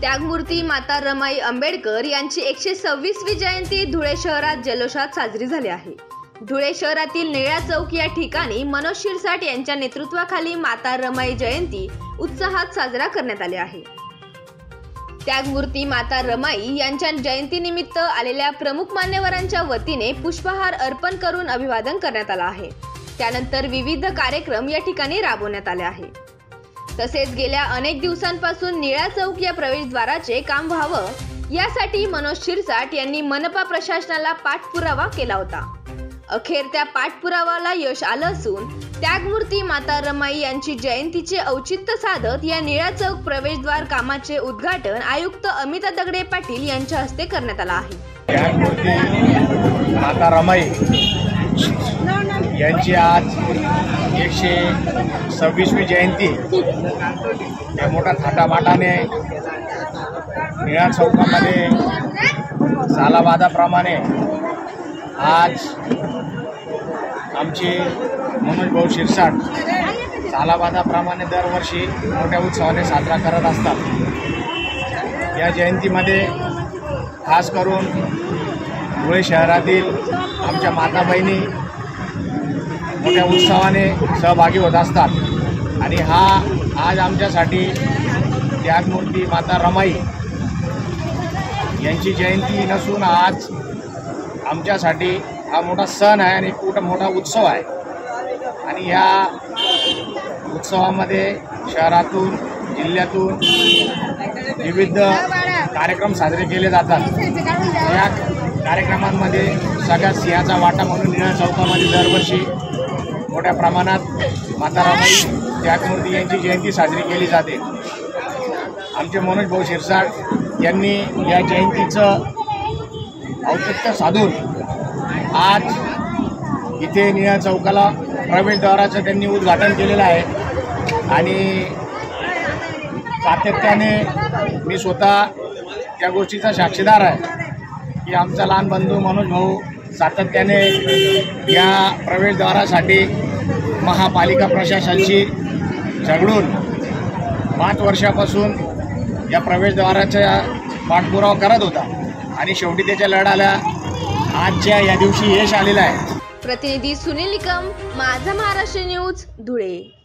त्यागमूर्ती माता रमाई आंबेडकर यांची 126वी जयंती धुळे शहरात जल्लोषात साजरी झाली आहे। धुळे शहरातील निळा चौक या ठिकाणी मनोज शिरसाट यांच्या नेतृत्वाखाली माता रमाई जयंती उत्साहात साजरा करण्यात आली आहे। त्यागमूर्ती माता रमाई यांच्या जयंतीनिमित्त आलेल्या प्रमुख मान्यवरांच्या वतीने पुष्पहार अर्पण करून अभिवादन करण्यात आले आहे। त्यानंतर विविध कार्यक्रम या ठिकाणी राबवण्यात आले आहे। तसेच गेल्या अनेक दिवसांपासून निळा चौक या प्रवेशद्वाराचे काम व्हावं यासाठी मनोज शिरसाट यांनी मनपा प्रशासनाला पाठपुरावा केला होता। अखेर त्या पाठपुरावाला यश आलं असून त्यागमूर्ती माता रमाई यांची जयंतीचे औचित्य साधत या निळा चौक प्रवेशद्वार कामाचे उद्घाटन आयुक्त अमिता दगडे पाटील यांच्या हस्ते करण्यात आले आहे। त्यागमूर्ती माता रमाई यांची आज 126वी जयंती या मोठ्या थाटामाटाने निळा चौकामध्ये सालाबादाप्रमाणे आज आमचे मनोज भाऊ शिरसाट सालाबादाप्रमाणे दरवर्षी मोठ्या उत्सवाने साजरा करत असतात। या जयंतीमध्ये खास करून धुळे शहरातील आमच्या माता बहिणी मोठ्या उत्सवाने सहभागी होत असतात आणि हा आज आमच्यासाठी त्यागमूर्ती माता रमाई यांची जयंती नसून आज आमच्यासाठी हा मोठा सण आहे आणि खूप मोठा उत्सव आहे। आणि या उत्सवामध्ये शहरातून जिल्ह्यातून विविध कार्यक्रम साजरे केले जातात। या कार्यक्रमांमध्ये सगळ्यात सिंहाचा वाटा म्हणून निळा चौकामध्ये दरवर्षी मोठ्या प्रमाणात माता रमाई त्यागमूर्ती यांची जयंती साजरी केली जाते। आमचे मनोज भाऊ शिरसाट यांनी या जयंतीचं औचित्य साधून आज इथे निळा चौकाला प्रवेशद्वाराचं त्यांनी उद्घाटन केलेलं आहे आणि सातत्याने मी स्वतः त्या गोष्टीचा साक्षीदार आहे की आमचा लहान बंधू मनोज भाऊ सातत्याने या प्रवेशद्वारासाठी महापालिका प्रशासनाशी झगडून 5 वर्षापासून या प्रवेशद्वाराचा पाठपुरावा करत होता आणि शेवटी त्याच्या लढ्याला आजच्या या दिवशी यश आलेलं आहे। प्रतिनिधी सुनील निकम, माझा महाराष्ट्र न्यूज, धुळे।